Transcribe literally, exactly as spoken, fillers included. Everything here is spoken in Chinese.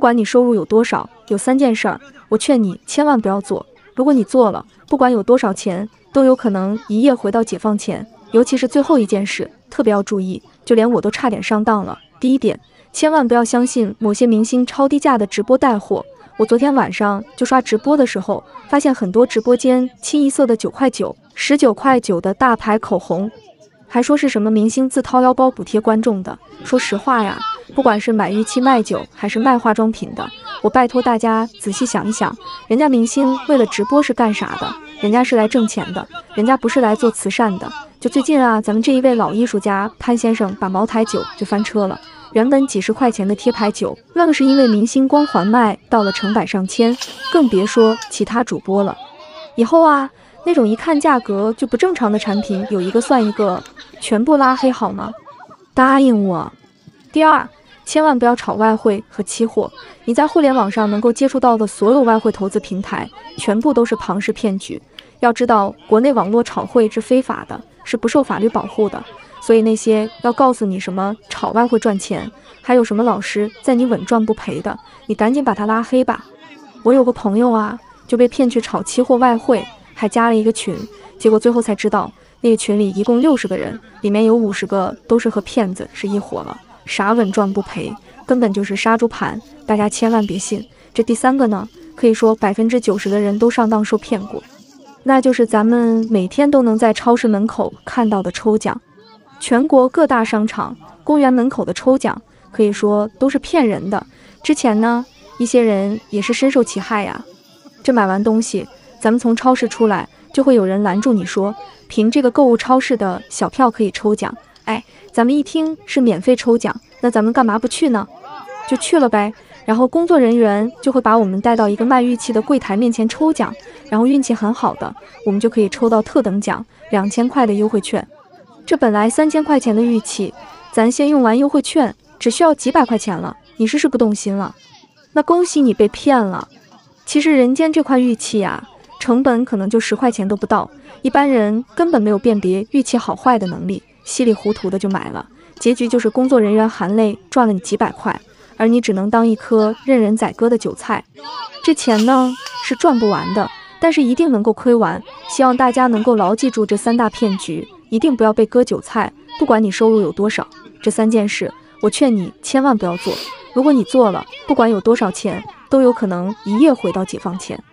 管你收入有多少，有三件事儿，我劝你千万不要做。如果你做了，不管有多少钱，都有可能一夜回到解放前。尤其是最后一件事，特别要注意，就连我都差点上当了。第一点，千万不要相信某些明星超低价的直播带货。我昨天晚上就刷直播的时候，发现很多直播间清一色的九块九、十九块九的大牌口红，还说是什么明星自掏腰包补贴观众的。说实话呀，不管是买玉器卖酒还是卖化妆品的，我拜托大家仔细想一想，人家明星为了直播是干啥的？人家是来挣钱的，人家不是来做慈善的。就最近啊，咱们这一位老艺术家潘先生把茅台酒就翻车了，原本几十块钱的贴牌酒，愣是因为明星光环卖到了成百上千，更别说其他主播了。以后啊，那种一看价格就不正常的产品，有一个算一个，全部拉黑好吗？答应我。第二，千万不要炒外汇和期货。你在互联网上能够接触到的所有外汇投资平台，全部都是庞氏骗局。要知道，国内网络炒汇是非法的，是不受法律保护的。所以那些要告诉你什么炒外汇赚钱，还有什么老师在你稳赚不赔的，你赶紧把他拉黑吧。我有个朋友啊，就被骗去炒期货外汇，还加了一个群，结果最后才知道，那个群里一共六十个人，里面有五十个都是和骗子是一伙了，啥稳赚不赔，根本就是杀猪盘，大家千万别信。这第三个呢，可以说百分之九十的人都上当受骗过，那就是咱们每天都能在超市门口看到的抽奖。全国各大商场、公园门口的抽奖，可以说都是骗人的。之前呢，一些人也是深受其害呀。这买完东西，咱们从超市出来，就会有人拦住你说，凭这个购物超市的小票可以抽奖。哎，咱们一听是免费抽奖，那咱们干嘛不去呢？就去了呗。然后工作人员就会把我们带到一个卖玉器的柜台面前抽奖，然后运气很好的，我们就可以抽到特等奖，两千块的优惠券。这本来三千块钱的玉器，咱先用完优惠券，只需要几百块钱了，你试试不动心了？那恭喜你被骗了。其实人间这块玉器啊，成本可能就十块钱都不到，一般人根本没有辨别玉器好坏的能力，稀里糊涂的就买了，结局就是工作人员含泪赚了你几百块，而你只能当一颗任人宰割的韭菜。这钱呢是赚不完的，但是一定能够亏完。希望大家能够牢记住这三大骗局，一定不要被割韭菜，不管你收入有多少，这三件事我劝你千万不要做。如果你做了，不管有多少钱，都有可能一夜回到解放前。